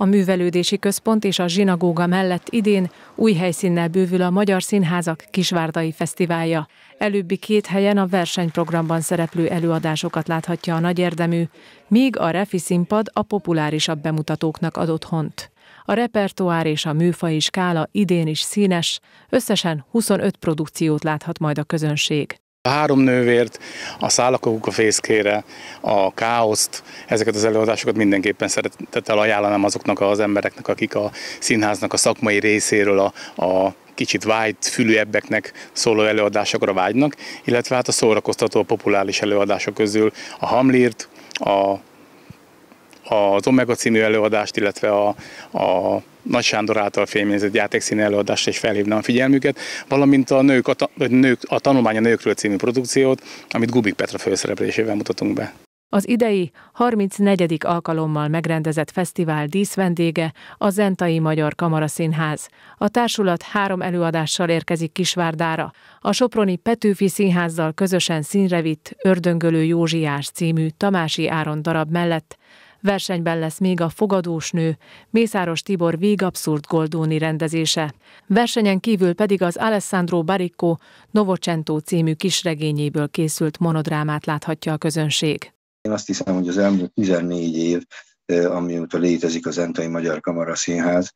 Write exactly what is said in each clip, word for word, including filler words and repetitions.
A művelődési központ és a zsinagóga mellett idén új helyszínnel bővül a Magyar Színházak Kisvárdai Fesztiválja. Előbbi két helyen a versenyprogramban szereplő előadásokat láthatja a nagyérdemű, míg a Refi színpad a populárisabb bemutatóknak ad otthont. A repertoár és a műfaji skála idén is színes, összesen huszonöt produkciót láthat majd a közönség. A Három nővért, a Szállakokuk a fészkére, a Káoszt, ezeket az előadásokat mindenképpen szeretettel ajánlanám azoknak az embereknek, akik a színháznak a szakmai részéről a, a kicsit vágyt fülűebbeknek szóló előadásokra vágynak, illetve hát a szórakoztató, populáris előadások közül a Hamlírt, a az Omega című előadást, illetve a, a Nagy Sándor által fémjegyzett játékszínű előadást is felhívnám a figyelmüket, valamint a, nők, a, nők, a Tanulmány a nőkről című produkciót, amit Gubik Petra főszereplésével mutatunk be. Az idei harmincnegyedik alkalommal megrendezett fesztivál díszvendége a Zentai Magyar Kamaraszínház. A társulat három előadással érkezik Kisvárdára. A soproni Petőfi Színházzal közösen színre vitt Ördöngölő Józsiás című Tamási Áron darab mellett versenyben lesz még a Fogadós nő, Mészáros Tibor Vígabszurd Goldóni rendezése. Versenyen kívül pedig az Alessandro Baricco Novecento című kisregényéből készült monodrámát láthatja a közönség. Én azt hiszem, hogy az elmúlt tizennégy év, amióta létezik a Zentai Magyar Kamaraszínház,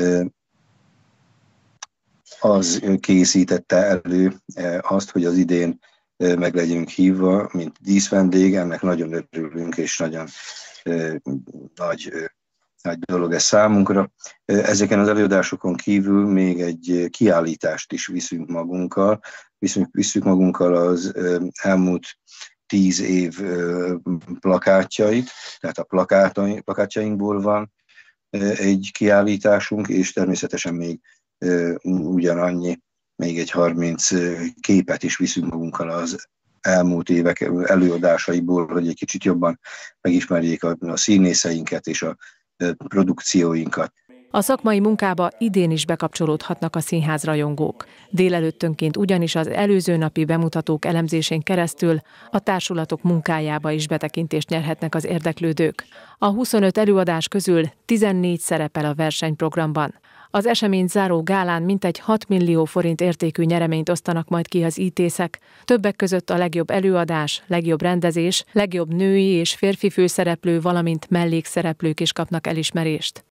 az készítette elő azt, hogy az idén meg legyünk hívva, mint díszvendég. Ennek nagyon örülünk, és nagyon nagy, nagy dolog ez számunkra. Ezeken az előadásokon kívül még egy kiállítást is viszünk magunkkal. Viszünk, viszünk magunkkal az elmúlt tíz év plakátjait, tehát a plakátjainkból van egy kiállításunk, és természetesen még ugyanannyi, még egy harminc képet is viszünk magunkkal az elmúlt évek előadásaiból, hogy egy kicsit jobban megismerjék a, a színészeinket és a produkcióinkat. A szakmai munkába idén is bekapcsolódhatnak a színházrajongók. Délelőttönként ugyanis az előző napi bemutatók elemzésén keresztül a társulatok munkájába is betekintést nyerhetnek az érdeklődők. A huszonöt előadás közül tizennégy szerepel a versenyprogramban. Az eseményt záró gálán mintegy hat millió forint értékű nyereményt osztanak majd ki az ítészek, többek között a legjobb előadás, legjobb rendezés, legjobb női és férfi főszereplő, valamint mellékszereplők is kapnak elismerést.